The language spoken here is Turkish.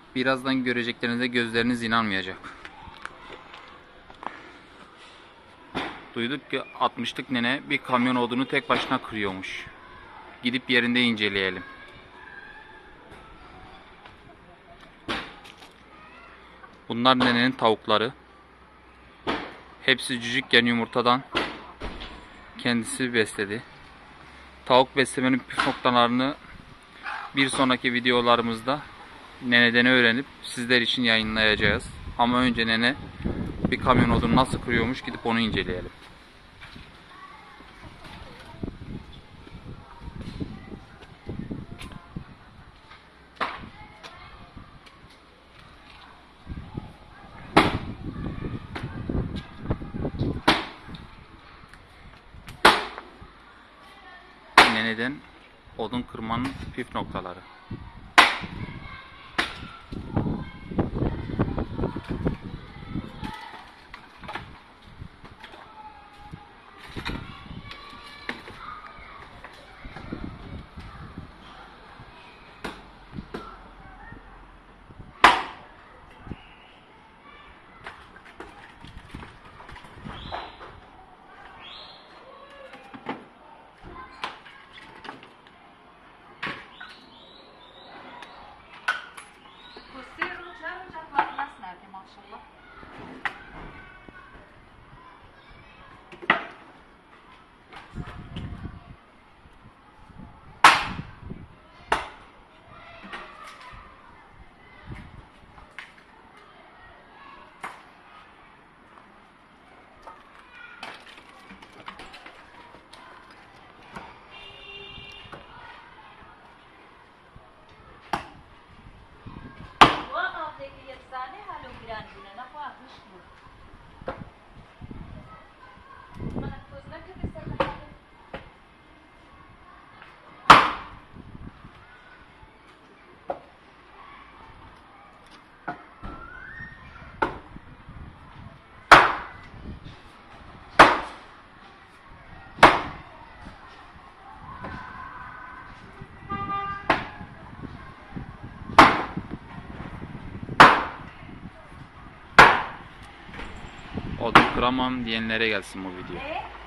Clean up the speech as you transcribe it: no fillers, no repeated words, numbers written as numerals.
Birazdan göreceklerinize gözleriniz inanmayacak. Duyduk ki 60'lık nene bir kamyon odunu tek başına kırıyormuş. Gidip yerinde inceleyelim. Bunlar nenenin tavukları. Hepsi cücükken yumurtadan kendisi besledi. Tavuk beslemenin püf noktalarını bir sonraki videolarımızda neneden öğrenip sizler için yayınlayacağız. Ama önce nene bir kamyon odunu nasıl kırıyormuş, gidip onu inceleyelim. Neneden odun kırmanın püf noktaları. Odun kıramam diyenlere gelsin bu video.